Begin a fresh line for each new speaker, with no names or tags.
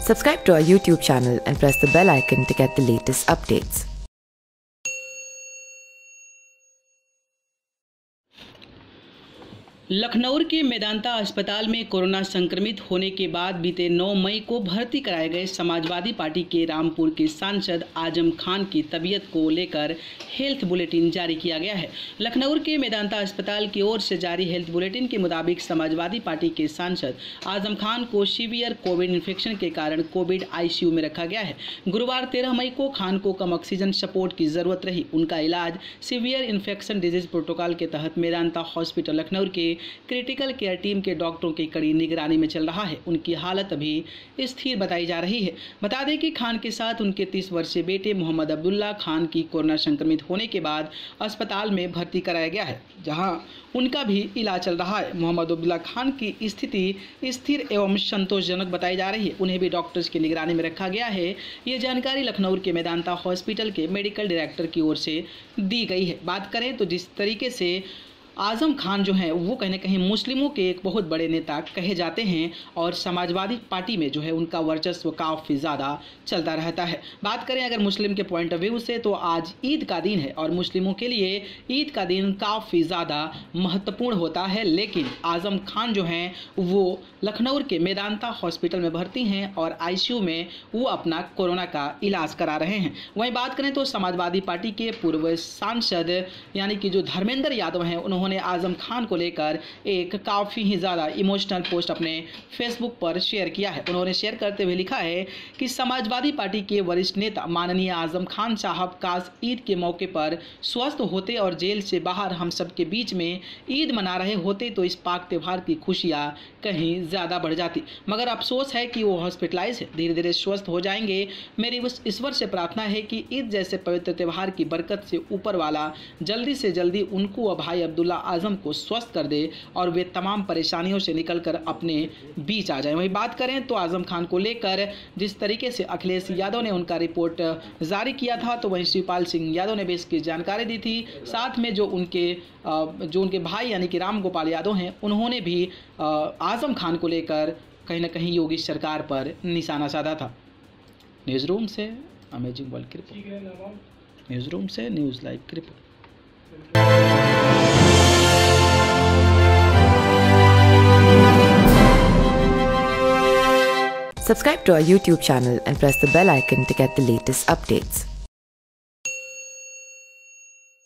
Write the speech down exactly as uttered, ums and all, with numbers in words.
Subscribe to our YouTube channel and press the bell icon to get the latest updates.
Lucknow के मेदांता अस्पताल में corona संक्रमित होने के बाद बीते नौ मई को भर्ती कराए गए समाजवादी पार्टी के रामपुर के सांसद आजम खान की तबीयत को लेकर हेल्थ बुलेटिन जारी किया गया है। लखनऊ के मेदांता अस्पताल की ओर से जारी हेल्थ बुलेटिन के मुताबिक समाजवादी पार्टी के सांसद आजम खान को सीवियर कोविड इन्फेक्शन के कारण कोविड आईसीयू में रखा गया है। गुरुवार तेरह मई को खान को कम ऑक्सीजन सपोर्ट की जरूरत रही। उनका इलाज सीवियर इन्फेक्शन डिजीज प्रोटोकॉल के तहत मेदांता हॉस्पिटल लखनऊ के क्रिटिकल केयर टीम के डॉक्टरों की कड़ी निगरानी में चल रहा है। उनकी हालत अभी स्थिर बताई जा रही है। बता दें कि खान के साथ उनके तीस वर्षीय बेटे मोहम्मद अब्दुल्ला खान की कोरोना संक्रमित होने के बाद अस्पताल में भर्ती कराया गया है, जहां उनका भी इलाज चल रहा है। मोहम्मद अब्दुल्ला खान की स्थिति स्थिर एवं संतोषजनक बताई जा रही है। उन्हें भी डॉक्टर्स की निगरानी में रखा गया है। ये जानकारी लखनऊ के मेदांता हॉस्पिटल के मेडिकल डायरेक्टर की ओर से दी गई है। बात करें तो जिस तरीके से आजम खान जो है वो कहीं ना कहीं मुस्लिमों के एक बहुत बड़े नेता कहे जाते हैं और समाजवादी पार्टी में जो है उनका वर्चस्व काफ़ी ज़्यादा चलता रहता है। बात करें अगर मुस्लिम के पॉइंट ऑफ व्यू से तो आज ईद का दिन है और मुस्लिमों के लिए ईद का दिन काफ़ी ज़्यादा महत्वपूर्ण होता है। लेकिन आजम खान जो हैं वो लखनऊ के मेदांता हॉस्पिटल में भर्ती हैं और आईसीयू में वो अपना कोरोना का इलाज करा रहे हैं। वहीं बात करें तो समाजवादी पार्टी के पूर्व सांसद यानी कि जो धर्मेंद्र यादव हैं उन्होंने उन्होंने आजम खान को लेकर एक काफ़ी ही ज़्यादा इमोशनल पोस्ट अपने फेसबुक पर शेयर किया है। उन्होंने शेयर करते हुए लिखा है कि समाजवादी पार्टी के वरिष्ठ नेता माननीय आजम खान साहब काश ईद के मौके पर स्वस्थ होते और जेल से बाहर हम सब के बीच में ईद मना रहे होते तो इस पाक त्यौहार की खुशियाँ कहीं ज़्यादा बढ़ जाती। मगर अफसोस है कि वो हॉस्पिटलाइज है, धीरे धीरे स्वस्थ हो जाएंगे। मेरी उस ईश्वर से प्रार्थना है कि ईद जैसे पवित्र त्यौहार की बरकत से ऊपर वाला जल्दी से जल्दी उनको और भाई अब्दुल्ला आजम को स्वस्थ कर दे और वे तमाम परेशानियों से निकलकर अपने बीच आ जाए। वहीं बात करें तो आजम खान को लेकर जिस तरीके से अखिलेश यादव ने उनका रिपोर्ट जारी किया था तो वहीं शिवपाल सिंह यादव ने भी इसकी जानकारी दी थी। साथ में जो उनके जो उनके भाई यानी कि राम गोपाल यादव हैं उन्होंने भी आजम खान को लेकर कहीं ना कहीं योगी सरकार पर निशाना साधा था। न्यूज़ रूम से अमेजिंग वर्ल्ड की रिपोर्ट। न्यूज़ रूम से न्यूज़ लाइव की रिपोर्ट।
Subscribe to our YouTube channel and press the bell icon to get the latest updates.